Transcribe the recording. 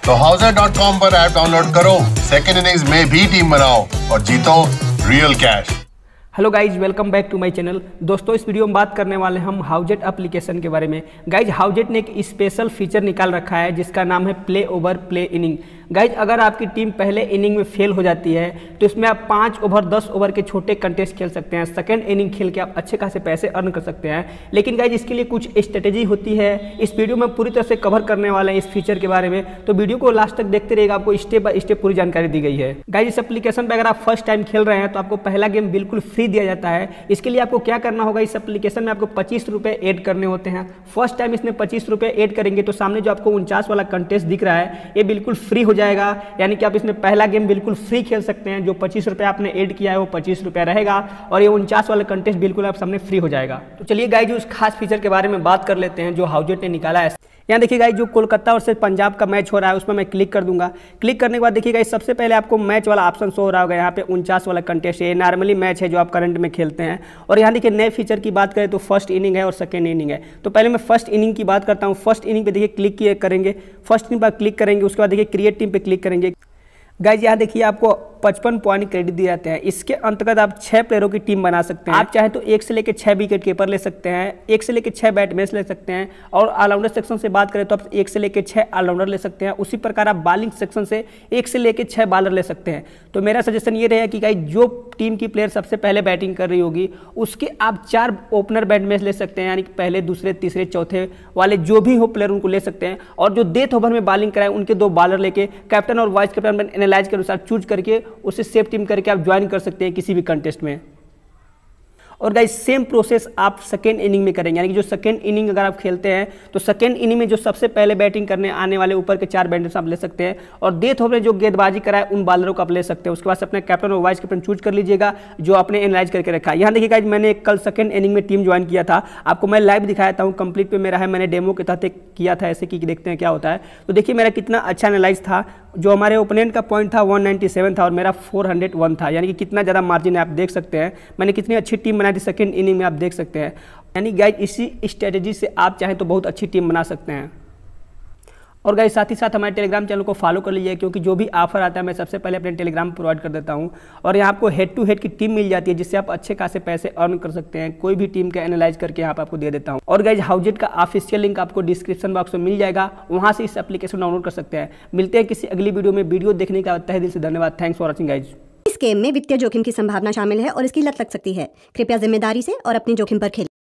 तो houser.com पर app download करो, सेकेंड इनिंग्स में भी टीम बनाओ और जीतो real cash. Hello guys, welcome back to my channel. दोस्तों, इस वीडियो में बात करने वाले हम हाउजेट एप्लीकेशन के बारे में। गाइज, हाउजेट ने एक स्पेशल फीचर निकाल रखा है जिसका नाम है play over play inning. Guys, अगर आपकी टीम पहले इनिंग में फेल हो जाती है तो इसमें आप 5 ओवर 10 ओवर के छोटे कंटेस्ट खेल सकते हैं। सेकंड इनिंग खेल के आप अच्छे खासे पैसे अर्न कर सकते हैं। लेकिन गाइज, इसके लिए कुछ स्ट्रेटेजी होती है। इस वीडियो में पूरी तरह से कवर करने वाले हैं इस फीचर के बारे में, तो वीडियो को लास्ट तक देखते रहिएगा। आपको स्टेप बाय स्टेप पूरी जानकारी दी गई है। गाइज, इस एप्लीकेशन पर अगर आप फर्स्ट टाइम खेल रहे हैं तो आपको पहला गेम बिल्कुल फ्री दिया जाता है। इसके लिए आपको क्या करना होगा, इस एप्लीकेशन में आपको 25 रुपये ऐड करने होते हैं। फर्स्ट टाइम इसमें 25 रुपये ऐड करेंगे तो सामने जो आपको 49 वाला कंटेस्ट दिख रहा है ये बिल्कुल फ्री हो जाएगा। यानी कि आप इसमें पहला गेम बिल्कुल फ्री खेल सकते हैं। जो 25 रुपये आपने ऐड किया है वो 25 रुपये रहेगा और ये 49 वाला कंटेस्ट बिल्कुल आप सामने फ्री हो जाएगा। तो चलिए गाइज, उस खास फीचर के बारे में बात कर लेते हैं जो हाउजेट ने निकाला है। यहाँ देखिए गाइज, जो कोलकाता और से पंजाब का मैच हो रहा है उसमें मैं क्लिक कर दूंगा। क्लिक करने के बाद देखिए गाइज, सबसे पहले आपको मैच वाला ऑप्शन शो हो रहा होगा। यहाँ पे 49 वाला कंटेस्ट है, नॉर्मली मैच है जो आप करंट में खेलते हैं। और यहाँ देखिए नए फीचर की बात करें तो फर्स्ट इनिंग है और सेकेंड इनिंग है। तो पहले मैं फर्स्ट इनिंग की बात करता हूँ। फर्स्ट इनिंग पे देखिए क्लिक करेंगे, फर्स्ट इनिंग पर क्लिक करेंगे, उसके बाद देखिए क्रिएट टीम पे क्लिक करेंगे। गाइज, यहाँ देखिए आपको 55 पॉइंट क्रेडिट दिए जाते हैं। इसके अंतर्गत आप 6 प्लेयरों की टीम बना सकते हैं। आप चाहे तो 1 से लेकर 6 विकेट कीपर ले सकते हैं, 1 से लेकर 6 बैटमैन ले सकते हैं। और ऑलराउंडर सेक्शन से बात करें तो आप 1 से लेकर 6 ऑलराउंडर ले सकते हैं। उसी प्रकार आप बॉलिंग सेक्शन से 1 से लेकर 6 बॉलर ले सकते हैं। तो मेरा सजेशन ये रहेगा कि गाइज, जो टीम की प्लेयर सबसे पहले बैटिंग कर रही होगी उसके आप 4 ओपनर बैटमैन ले सकते हैं। यानी कि पहले, दूसरे, तीसरे, चौथे वाले जो भी हो प्लेयर उनको ले सकते हैं। और जो डेथ ओवर में बॉलिंग कराए उनके 2 बॉलर लेके कैप्टन और वाइस कैप्टन एनालाइज के अनुसार चूज करके उसे सेफ टीम करके आप ज्वाइन कर सकते हैं किसी भी कंटेस्ट में। और गाइस, सेम प्रोसेस आप सेकेंड इनिंग में करेंगे। यानी कि जो सेकेंड इनिंग अगर आप खेलते हैं तो सेकेंड इनिंग में जो सबसे पहले बैटिंग करने आने वाले ऊपर के 4 बैटर्स आप ले सकते हैं। और डेथ ओवर में जो गेंदबाजी कराए उन बॉलरों को आप ले सकते हैं। उसके बाद अपने कैप्टन और वाइस कैप्टन चूज कर लीजिएगा जो आपने एनालाइज करके रखा है। यहाँ देखिए गाइस, मैंने कल सेकेंड इनिंग में टीम ज्वाइन किया था। आपको मैं लाइव दिखाता हूँ, कंप्लीट पे मेरा है। मैंने डेमो के तहत किया था, ऐसे कि देखते हैं क्या होता है। तो देखिए मेरा कितना अच्छा एनालाइज था। जो हमारे ओपोनेंट का पॉइंट था 197 था और मेरा 401 था। यानी कि कितना ज़्यादा मार्जिन है आप देख सकते हैं। मैंने कितनी अच्छी टीम बनाई थी सेकंड इनिंग में, आप देख सकते हैं। यानी गाइस, इसी स्ट्रेटेजी से आप चाहें तो बहुत अच्छी टीम बना सकते हैं। और गाइस, साथ ही साथ हमारे टेलीग्राम चैनल को फॉलो कर लीजिए, क्योंकि जो भी ऑफर आता है मैं सबसे पहले अपने टेलीग्राम पर प्रोवाइड कर देता हूं। और यहाँ आपको हेड टू हेड की टीम मिल जाती है जिससे आप अच्छे खासे पैसे अर्न कर सकते हैं। कोई भी टीम का एनालाइज करके यहाँ पर आपको दे देता हूँ। और गाइस, हाउजेट का ऑफिशियल लिंक आपको डिस्क्रिप्शन बॉक्स में मिल जाएगा, वहाँ से इस एप्लीकेशन डाउनलोड कर सकते हैं। मिलते हैं किसी अगली वीडियो में। वीडियो देखने का तहे दिल से धन्यवाद। Thanks for watching guys. इस गेम में वित्तीय जोखिम की संभावना शामिल है और इसकी लत लग सकती है। कृपया जिम्मेदारी से और अपने जोखिम पर खेलें।